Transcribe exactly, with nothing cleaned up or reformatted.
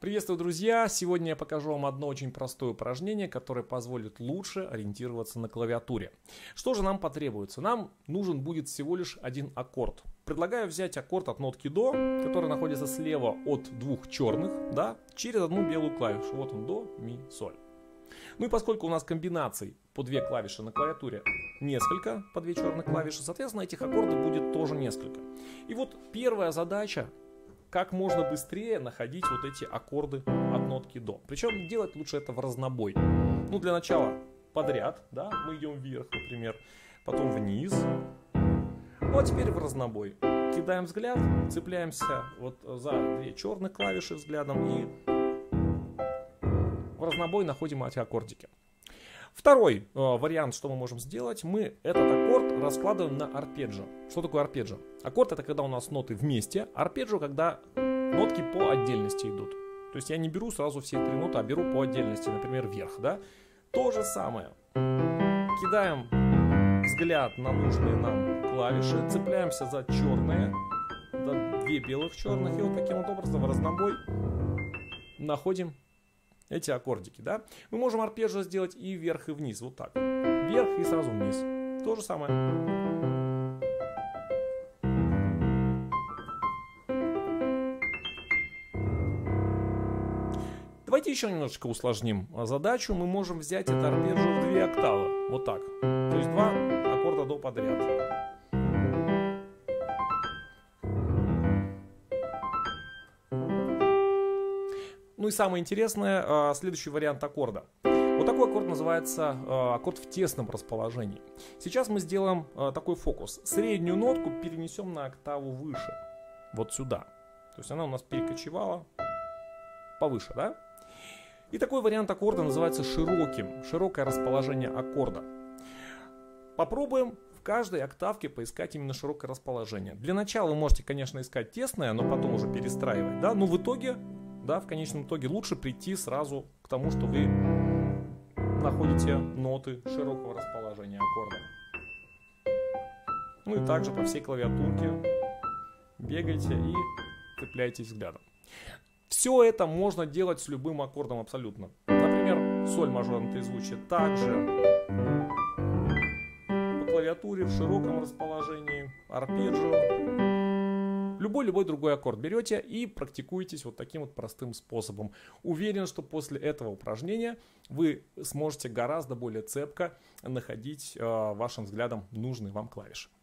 Приветствую, друзья! Сегодня я покажу вам одно очень простое упражнение, которое позволит лучше ориентироваться на клавиатуре. Что же нам потребуется? Нам нужен будет всего лишь один аккорд. Предлагаю взять аккорд от нотки до, который находится слева от двух черных, да, через одну белую клавишу. Вот он, до, ми, соль. Ну и поскольку у нас комбинаций по две клавиши на клавиатуре несколько, по две черных клавиши, соответственно, этих аккордов будет тоже несколько. И вот первая задача: как можно быстрее находить вот эти аккорды от нотки до. Причем делать лучше это в разнобой. Ну, для начала подряд, да, мы идем вверх, например, потом вниз. Ну, а теперь в разнобой. Кидаем взгляд, цепляемся вот за две черных клавиши взглядом и в разнобой находим эти аккордики. Второй э, вариант, что мы можем сделать, мы этот аккорд раскладываем на арпеджио. Что такое арпеджио? Аккорд — это когда у нас ноты вместе, арпеджио — когда нотки по отдельности идут. То есть я не беру сразу все три ноты, а беру по отдельности, например, вверх. Да? То же самое. Кидаем взгляд на нужные нам клавиши, цепляемся за черные, за две белых черных, и вот таким вот образом в разнобой находим эти аккордики, да? Мы можем арпеджио сделать и вверх, и вниз, вот так. Вверх и сразу вниз. То же самое. Давайте еще немножечко усложним задачу. Мы можем взять это арпеджио в две октавы, вот так. То есть два аккорда до подряд. Ну и самое интересное, следующий вариант аккорда. Вот такой аккорд называется аккорд в тесном расположении. Сейчас мы сделаем такой фокус. Среднюю нотку перенесем на октаву выше. Вот сюда. То есть она у нас перекочевала повыше, да? И такой вариант аккорда называется широким. Широкое расположение аккорда. Попробуем в каждой октавке поискать именно широкое расположение. Для начала вы можете, конечно, искать тесное, но потом уже перестраивать, да? Но в итоге... Да, в конечном итоге лучше прийти сразу к тому, что вы находите ноты широкого расположения аккорда. Ну и также по всей клавиатурке бегайте и цепляйтесь взглядом. Все это можно делать с любым аккордом абсолютно. Например, соль мажорное трезвучие также по клавиатуре в широком расположении, арпеджио. Любой-любой другой аккорд берете и практикуетесь вот таким вот простым способом. Уверен, что после этого упражнения вы сможете гораздо более цепко находить э, вашим взглядом нужные вам клавиши.